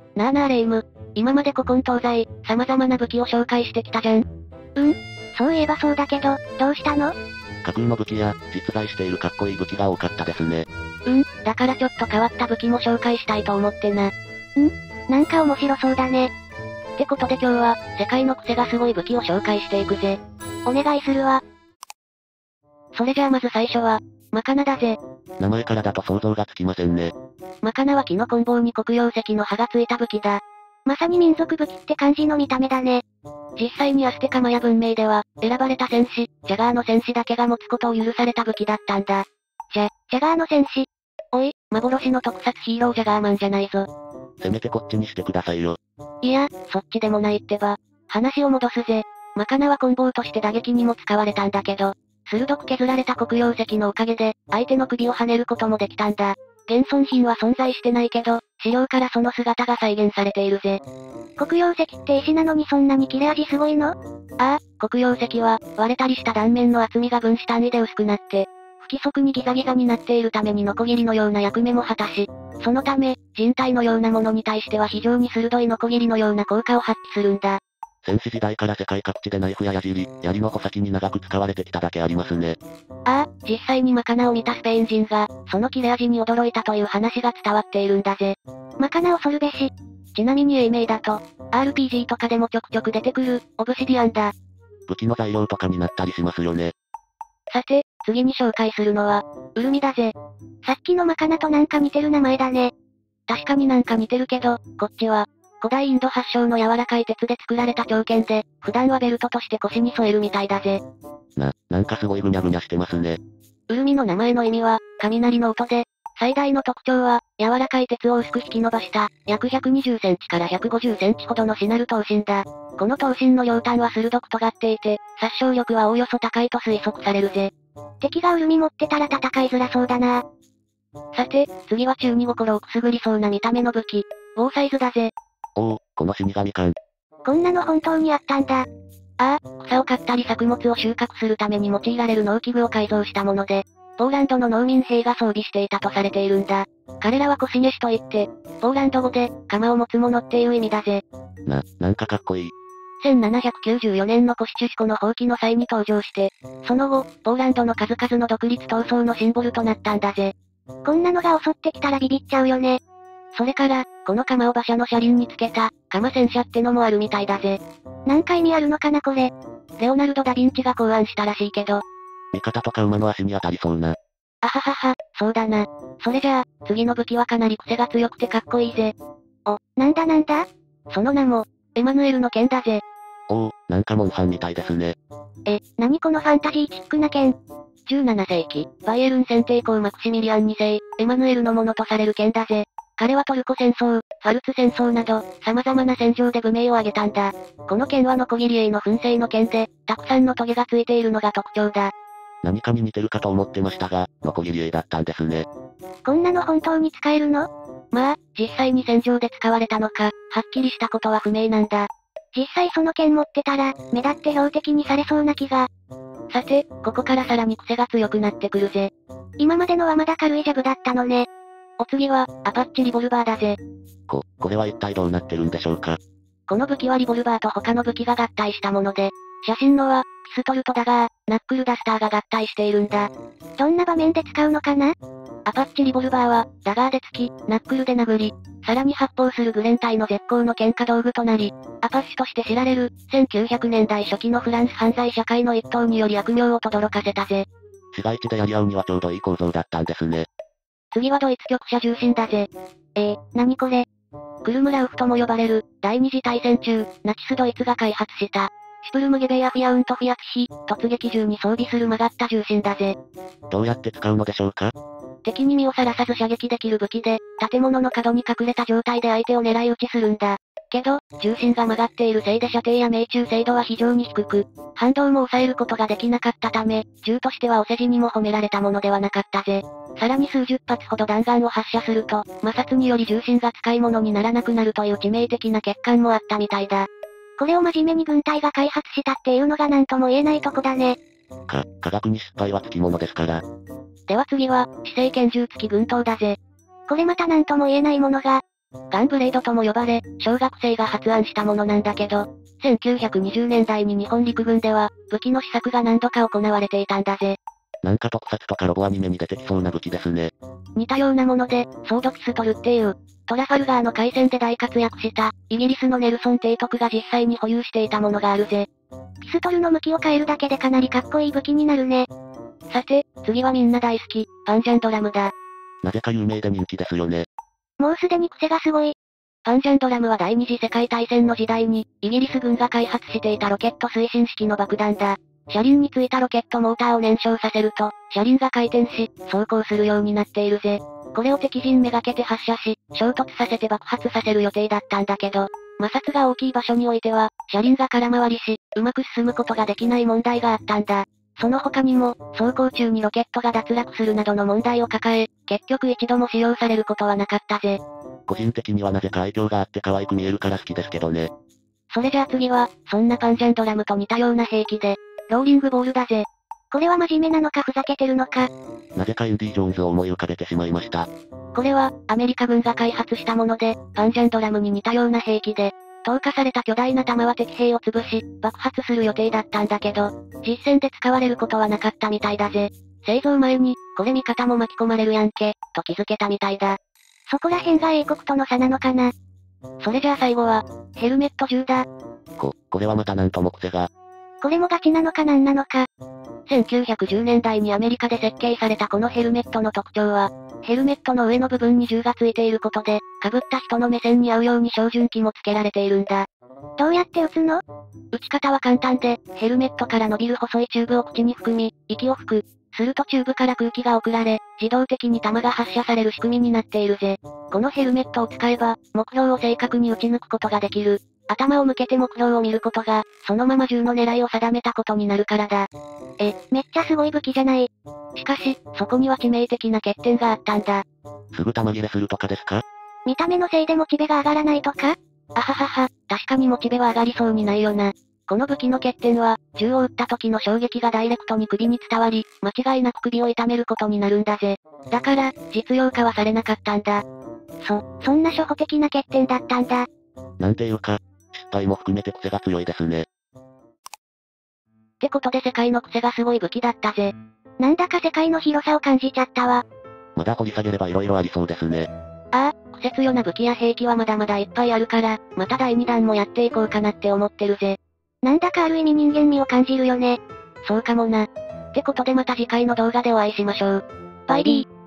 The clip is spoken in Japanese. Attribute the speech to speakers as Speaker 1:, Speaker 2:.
Speaker 1: なあなあレイム。今まで古今東西、様々な武器を紹介してきたじゃん。
Speaker 2: そういえばそうだけど、どうしたの？
Speaker 3: 架空の武器や、実在しているかっこいい武器が多かったですね。
Speaker 1: だからちょっと変わった武器も紹介したいと思ってな。
Speaker 2: なんか面白そうだね。
Speaker 1: ってことで今日は、世界の癖がすごい武器を紹介していくぜ。
Speaker 2: お願いするわ。
Speaker 1: それじゃあまず最初は、マカナだぜ。
Speaker 3: 名前からだと想像がつきませんね。
Speaker 1: マカナは木の棍棒に黒曜石の刃がついた武器だ。
Speaker 2: まさに民族武器って感じの見た目だね。
Speaker 1: 実際にアステカマヤ文明では、選ばれた戦士、ジャガーの戦士だけが持つことを許された武器だったんだ。
Speaker 2: ジャガーの戦士。
Speaker 1: おい、幻の特撮ヒーロージャガーマンじゃないぞ。
Speaker 3: せめてこっちにしてくださいよ。
Speaker 1: いや、そっちでもないってば。話を戻すぜ。マカナは棍棒として打撃にも使われたんだけど、鋭く削られた黒曜石のおかげで、相手の首を跳ねることもできたんだ。現存品は存在してないけど、資料からその姿が再現されているぜ。
Speaker 2: 黒曜石って石なのにそんなに切れ味すごいの？
Speaker 1: ああ、黒曜石は、割れたりした断面の厚みが分子単位で薄くなって、不規則にギザギザになっているためにノコギリのような役目も果たし、そのため、人体のようなものに対しては非常に鋭いノコギリのような効果を発揮するんだ。
Speaker 3: 戦士時代から世界各地でナイフや矢尻、槍の穂先に長く使われてきただけありますね。
Speaker 1: ああ、実際にマカナを見たスペイン人が、その切れ味に驚いたという話が伝わっているんだぜ。
Speaker 2: マカナ恐るべし。
Speaker 1: ちなみに英名だと、RPG とかでもちょくちょく出てくる、オブシディアンだ。
Speaker 3: 武器の材料とかになったりしますよね。
Speaker 1: さて、次に紹介するのは、ウルミだぜ。
Speaker 2: さっきのマカナとなんか似てる名前だね。
Speaker 1: 確かになんか似てるけど、こっちは、古代インド発祥の柔らかい鉄で作られた長剣で、普段はベルトとして腰に添えるみたいだぜ。
Speaker 3: なんかすごいぐにゃぐにゃしてますね。
Speaker 1: ウルミの名前の意味は、雷の音で、最大の特徴は、柔らかい鉄を薄く引き伸ばした、約120センチから150センチほどのしなる刀身だ。この刀身の両端は鋭く尖っていて、殺傷力はおおよそ高いと推測されるぜ。
Speaker 2: 敵がウルミ持ってたら戦いづらそうだな。
Speaker 1: さて、次は中二心をくすぐりそうな見た目の武器、ウォーサイズだぜ。
Speaker 3: おお、この死神感。
Speaker 2: こんなの本当にあったんだ。
Speaker 1: ああ、草を刈ったり作物を収穫するために用いられる農機具を改造したもので、ポーランドの農民兵が装備していたとされているんだ。彼らはコシゲシといって、ポーランド語で、鎌を持つ者っていう意味だぜ。
Speaker 3: なんかかっこいい。
Speaker 1: 1794年のコシチュシコの放棄の際に登場して、その後、ポーランドの数々の独立闘争のシンボルとなったんだぜ。
Speaker 2: こんなのが襲ってきたらビビっちゃうよね。
Speaker 1: それから、この鎌を馬車の車輪につけた、鎌戦車ってのもあるみたいだぜ。
Speaker 2: なんか意味あるのかなこれ。
Speaker 1: レオナルド・ダ・ヴィンチが考案したらしいけど。
Speaker 3: 味方とか馬の足に当たりそうな。
Speaker 1: あははは、そうだな。それじゃあ、次の武器はかなり癖が強くてかっこいいぜ。
Speaker 2: なんだ
Speaker 1: その名も、エマヌエルの剣だぜ。
Speaker 3: おお、なんかモンハンみたいですね。
Speaker 2: 何このファンタジーチックな剣。
Speaker 1: 17世紀、バイエルン選定公マクシミリアン2世、エマヌエルのものとされる剣だぜ。彼はトルコ戦争、ファルツ戦争など、様々な戦場で武名を挙げたんだ。この剣はノコギリエイの噴製の剣で、たくさんのトゲがついているのが特徴だ。
Speaker 3: 何かに似てるかと思ってましたが、ノコギリエイだったんですね。
Speaker 2: こんなの本当に使えるの？
Speaker 1: まあ、実際に戦場で使われたのか、はっきりしたことは不明なんだ。
Speaker 2: 実際その剣持ってたら、目立って標的にされそうな気が。
Speaker 1: さて、ここからさらに癖が強くなってくるぜ。
Speaker 2: 今までのはまだ軽いジャブだったのね。
Speaker 1: お次は、アパッチリボルバーだぜ。
Speaker 3: これは一体どうなってるんでしょうか。
Speaker 1: この武器はリボルバーと他の武器が合体したもので、写真のは、ピストルとダガー、ナックルダスターが合体しているんだ。
Speaker 2: どんな場面で使うのかな？
Speaker 1: アパッチリボルバーは、ダガーで突き、ナックルで殴り、さらに発砲するグレン隊の絶好の喧嘩道具となり、アパッシュとして知られる、1900年代初期のフランス犯罪社会の一党により悪名を轟かせたぜ。
Speaker 3: 市街地でやり合うにはちょうどいい構造だったんですね。
Speaker 1: 次はドイツ局車重心だぜ。
Speaker 2: 何これ？
Speaker 1: クルムラウフとも呼ばれる、第二次大戦中、ナチスドイツが開発した、シュプルムゲベやフィアウントフィアツヒ、突撃銃に装備する曲がった重心だぜ。
Speaker 3: どうやって使うのでしょうか？
Speaker 1: 敵に身をさらさず射撃できる武器で、建物の角に隠れた状態で相手を狙い撃ちするんだ。けど、重心が曲がっているせいで射程や命中精度は非常に低く、反動も抑えることができなかったため、銃としてはお世辞にも褒められたものではなかったぜ。さらに数十発ほど弾丸を発射すると、摩擦により重心が使い物にならなくなるという致命的な欠陥もあったみたいだ。
Speaker 2: これを真面目に軍隊が開発したっていうのがなんとも言えないとこだね。
Speaker 3: 科学に失敗はつきものですから。
Speaker 1: では次は、姿勢拳銃付き軍刀だぜ。
Speaker 2: これまたなんとも言えないものが。
Speaker 1: ガンブレードとも呼ばれ、小学生が発案したものなんだけど、1920年代に日本陸軍では、武器の試作が何度か行われていたんだぜ。
Speaker 3: なんか特撮とかロボアニメに出てきそうな武器ですね。
Speaker 1: 似たようなもので、ソードピストルっていう、トラファルガーの海戦で大活躍した、イギリスのネルソン提督が実際に保有していたものがあるぜ。
Speaker 2: ピストルの向きを変えるだけでかなりかっこいい武器になるね。
Speaker 1: さて、次はみんな大好き、パンジャンドラムだ。
Speaker 3: なぜか有名で人気ですよね。
Speaker 2: もうすでに癖がすごい。
Speaker 1: パンジャンドラムは第二次世界大戦の時代に、イギリス軍が開発していたロケット推進式の爆弾だ。車輪についたロケットモーターを燃焼させると、車輪が回転し、走行するようになっているぜ。これを敵陣めがけて発射し、衝突させて爆発させる予定だったんだけど、摩擦が大きい場所においては、車輪が空回りし、うまく進むことができない問題があったんだ。その他にも、走行中にロケットが脱落するなどの問題を抱え、結局一度も使用されることはなかったぜ。
Speaker 3: 個人的にはなぜか愛嬌があって可愛く見えるから好きですけどね。
Speaker 1: それじゃあ次は、そんなパンジャンドラムと似たような兵器で、ローリングボールだぜ。
Speaker 2: これは真面目なのかふざけてるのか。
Speaker 3: なぜかインディ・ジョーンズを思い浮かべてしまいました。
Speaker 1: これは、アメリカ軍が開発したもので、パンジャンドラムに似たような兵器で、投下された巨大な弾は敵兵を潰し、爆発する予定だったんだけど、実戦で使われることはなかったみたいだぜ。製造前に、これ味方も巻き込まれるやんけ、と気づけたみたいだ。
Speaker 2: そこら辺が英国との差なのかな。
Speaker 1: それじゃあ最後は、ヘルメット銃だ。
Speaker 3: これはまたなんとも癖が。
Speaker 2: これもガチなのかなんなのか。
Speaker 1: 1910年代にアメリカで設計されたこのヘルメットの特徴は、ヘルメットの上の部分に銃がついていることで、被った人の目線に合うように照準器もつけられているんだ。
Speaker 2: どうやって撃つの？
Speaker 1: 撃ち方は簡単で、ヘルメットから伸びる細いチューブを口に含み、息を吹く。するとチューブから空気が送られ、自動的に弾が発射される仕組みになっているぜ。このヘルメットを使えば、目標を正確に撃ち抜くことができる。頭を向けて目標を見ることが、そのまま銃の狙いを定めたことになるからだ。
Speaker 2: めっちゃすごい武器じゃない。
Speaker 1: しかし、そこには致命的な欠点があったんだ。
Speaker 3: すぐ弾切れするとかですか？
Speaker 2: 見た目のせいでモチベが上がらないとか？
Speaker 1: あははは、確かにモチベは上がりそうにないよな。この武器の欠点は、銃を撃った時の衝撃がダイレクトに首に伝わり、間違いなく首を痛めることになるんだぜ。だから、実用化はされなかったんだ。
Speaker 2: そんな初歩的な欠点だったんだ。
Speaker 3: なんていうか、失敗も含めて癖が強いですね。
Speaker 1: ってことで世界の癖がすごい武器だったぜ。
Speaker 2: なんだか世界の広さを感じちゃったわ。
Speaker 3: まだ掘り下げれば色々ありそうですね。
Speaker 1: ああ、癖強な武器や兵器はまだまだいっぱいあるから、また第2弾もやっていこうかなって思ってるぜ。
Speaker 2: なんだかある意味人間味を感じるよね。
Speaker 1: そうかもな。ってことでまた次回の動画でお会いしましょう。バイビー。